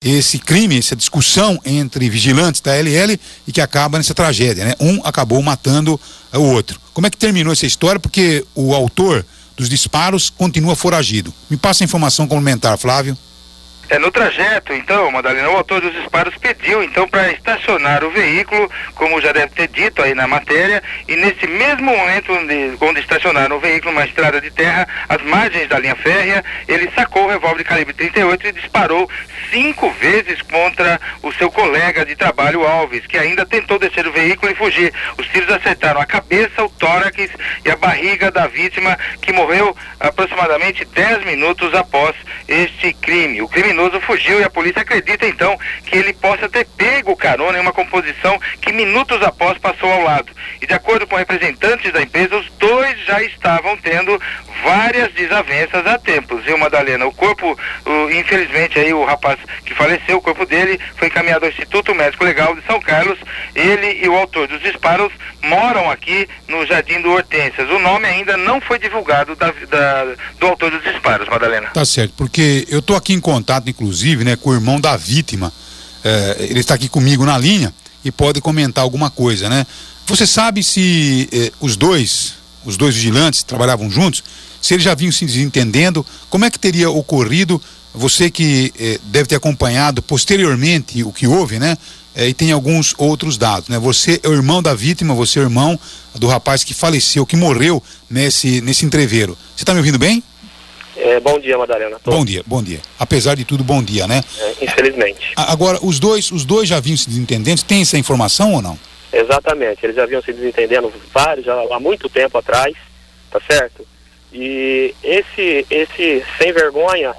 esse crime, essa discussão entre vigilantes da LL e que acaba nessa tragédia, né? Um acabou matando o outro. Como é que terminou essa história? Porque o autor dos disparos continua foragido. Me passa a informação complementar, Flávio. No trajeto, então, Madalena, o autor dos disparos pediu, então, para estacionar o veículo, como já deve ter dito aí na matéria, e nesse mesmo momento onde estacionaram o veículo, numa estrada de terra, às margens da linha férrea, ele sacou o revólver calibre 38 e disparou 5 vezes contra o seu colega de trabalho, Alves, que ainda tentou descer do veículo e fugir. Os tiros acertaram a cabeça, o tórax e a barriga da vítima, que morreu aproximadamente 10 minutos após este crime. O criminoso fugiu e a polícia acredita então que ele possa ter pego carona em uma composição que minutos após passou ao lado. E de acordo com representantes da empresa, os dois já estavam tendo várias desavenças há tempos, viu, Madalena? O corpo, infelizmente aí o rapaz que faleceu, o corpo dele foi encaminhado ao Instituto Médico Legal de São Carlos. Ele e o autor dos disparos moram aqui no Jardim do Hortências. O nome ainda não foi divulgado do autor dos disparos, Madalena. Tá certo, porque eu tô aqui em contato, inclusive, né, com o irmão da vítima. Ele está aqui comigo na linha e pode comentar alguma coisa, né? Você sabe se os dois vigilantes trabalhavam juntos, se eles já vinham se desentendendo, como é que teria ocorrido? Você que deve ter acompanhado posteriormente o que houve, né? E tem alguns outros dados, né? Você é o irmão da vítima, você é o irmão do rapaz que faleceu, que morreu nesse entreveiro. Você está me ouvindo bem? Bom dia, Madalena. Bom dia. Apesar de tudo, bom dia, né? Infelizmente. Agora, os dois já vinham se desentendendo, tem essa informação ou não? Exatamente, eles já vinham se desentendendo já há muito tempo atrás, tá certo? E esse sem vergonha,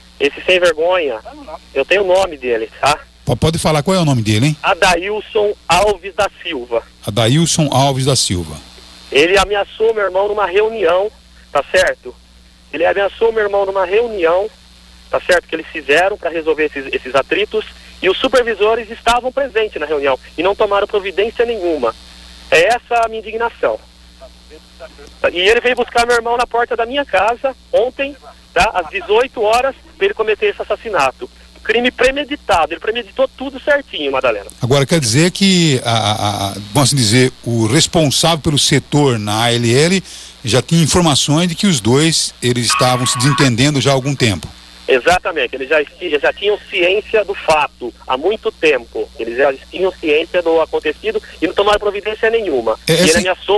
eu tenho o nome dele, tá? Pode falar qual é o nome dele, hein? Adailson Alves da Silva. Adailson Alves da Silva. Ele ameaçou meu irmão numa reunião, tá certo? Ele ameaçou meu irmão numa reunião, tá certo? Que eles fizeram para resolver esses atritos, e os supervisores estavam presentes na reunião e não tomaram providência nenhuma. É essa a minha indignação. E ele veio buscar meu irmão na porta da minha casa ontem, tá? Às 18 horas, para ele cometer esse assassinato. Crime premeditado, ele premeditou tudo certinho, Madalena. Agora quer dizer que, vamos dizer, o responsável pelo setor na ALL já tinha informações de que os dois, eles estavam se desentendendo já há algum tempo. Exatamente, eles já tinham ciência do fato há muito tempo. Eles já tinham ciência do acontecido e não tomaram providência nenhuma. E ele ameaçou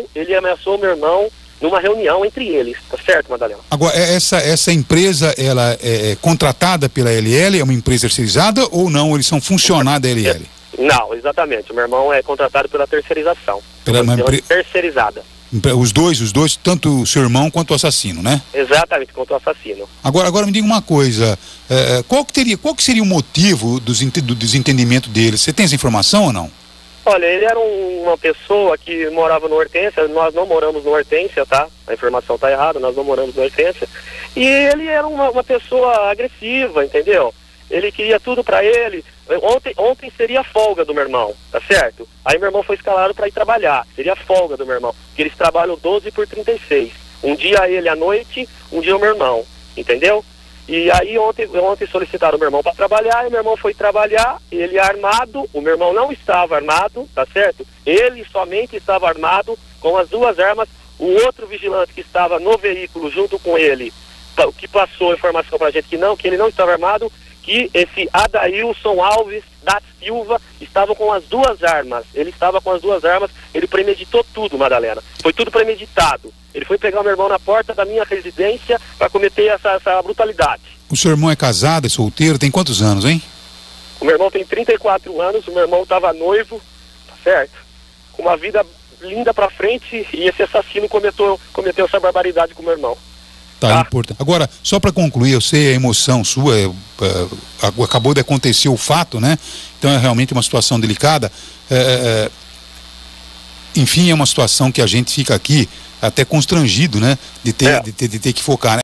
meu irmão numa reunião entre eles, tá certo, Madalena? Agora, essa empresa, ela é contratada pela LL, é uma empresa terceirizada ou não? Eles são funcionários da LL? Não, exatamente, o meu irmão é contratado pela terceirização. Pela terceirizada. Os dois, tanto o seu irmão quanto o assassino, né? Exatamente, quanto o assassino. Agora me diga uma coisa, qual que seria o motivo do desentendimento deles? Você tem essa informação ou não? Olha, ele era uma pessoa que morava no Hortência, nós não moramos no Hortência, tá? A informação tá errada, nós não moramos no Hortência. E ele era uma pessoa agressiva, entendeu? Ele queria tudo pra ele. Ontem seria folga do meu irmão, tá certo? Aí meu irmão foi escalado para ir trabalhar, seria folga do meu irmão, porque eles trabalham 12 por 36. Um dia ele à noite, um dia o meu irmão, entendeu? E aí ontem solicitaram o meu irmão para trabalhar, e meu irmão foi trabalhar, ele armado, o meu irmão não estava armado, tá certo? Ele somente estava armado com as duas armas, o outro vigilante que estava no veículo junto com ele, que passou a informação pra gente que ele não estava armado, que esse Adailson Alves da Silva estava com as duas armas. Ele estava com as duas armas, ele premeditou tudo, Madalena. Foi tudo premeditado. Ele foi pegar o meu irmão na porta da minha residência para cometer essa brutalidade. O seu irmão é casado, é solteiro, tem quantos anos, hein? O meu irmão tem 34 anos, o meu irmão estava noivo, tá certo? Com uma vida linda pra frente, e esse assassino cometeu essa barbaridade com o meu irmão. Tá, importante. Agora, só para concluir, eu sei a emoção sua, acabou de acontecer o fato, né? Então é realmente uma situação delicada. Enfim, é uma situação que a gente fica aqui até constrangido, né? De ter que focar, né?